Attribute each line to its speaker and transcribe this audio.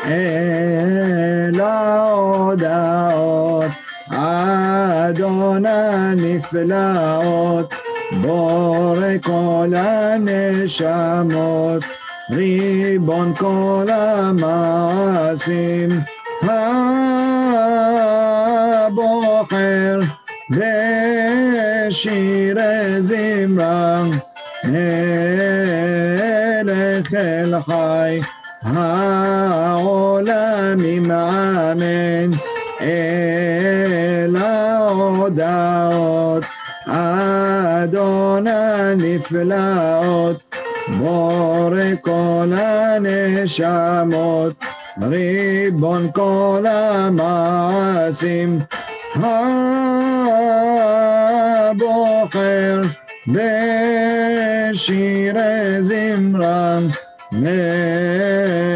Speaker 1: אל ההודעות, אדון הנפלאות, בורא כל הנשמות, ריבון כל המעשים, הבוחר בשירי זמרה, מלך אל חי העולמים אמן. אל ההודעות, אדון הנפלאות, בורא כל הנשמות, ריבון כל המעשים, הבוחר בשירי זמרה,